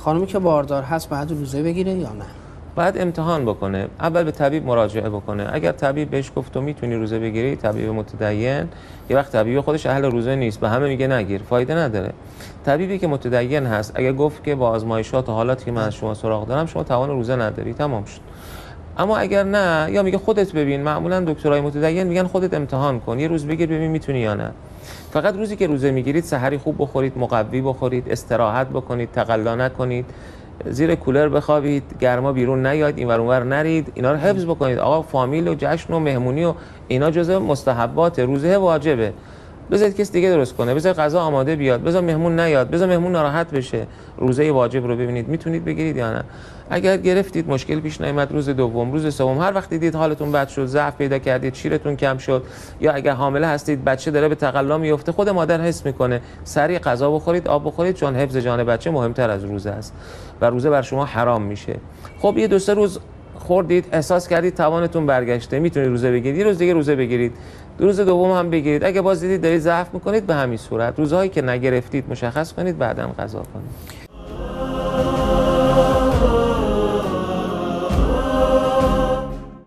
خانمی که باردار هست باید روزه بگیره یا نه؟ باید امتحان بکنه. اول به طبیب مراجعه بکنه. اگر طبیب بهش گفت تو میتونی روزه بگیری، طبیب متدین، یه وقت طبیب خودش اهل روزه نیست، به همه میگه نگیر، فایده نداره. طبیبی که متدین هست اگر گفت که با آزمایشات و حالاتی که من از شما سراغ دارم شما توان روزه نداری، تمام شد. اما اگر نه، یا میگه خودت ببین، معمولا دکترای متدین میگن خودت امتحان کن، یه روز بگیر ببین میتونی یا نه. فقط روزی که روزه میگیرید سحری خوب بخورید، مقوی بخورید، استراحت بکنید، تقلا نکنید، زیر کولر بخوابید، گرما بیرون نیاید، اینور اونور نرید، اینا رو حفظ بکنید. آقا فامیل و جشن و مهمونی و اینا جزء مستحبات، روزه واجبه. بذارید کسی دیگه درست کنه، بذار غذا آماده بیاد، بذار مهمون نیاد، بذار مهمون ناراحت بشه. روزه واجب رو ببینید میتونید بگیرید یا نه. اگر گرفتید مشکل پیش نیامد، روز دوم، روز سوم، هر وقت دیدید حالتون بد شد، ضعف پیدا کردید، شیرتون کم شد، یا اگر حامله هستید بچه داره به تقلا میفته، خود مادر حس میکنه، سریع غذا بخورید، آب بخورید، چون حفظ جان بچه مهمتر از روزه است و روزه بر شما حرام میشه. خب یه دو سه روز خوردید، احساس کردید توانتون برگشته، میتونید روزه بگیرید، یه روز دیگه روزه بگیرید، روز دوم هم بگیرید. اگه باز دیدید دارید ضعف میکنید، به همین صورت روزهایی که نگرفتید مشخص کنید، بعداً قضا کنید.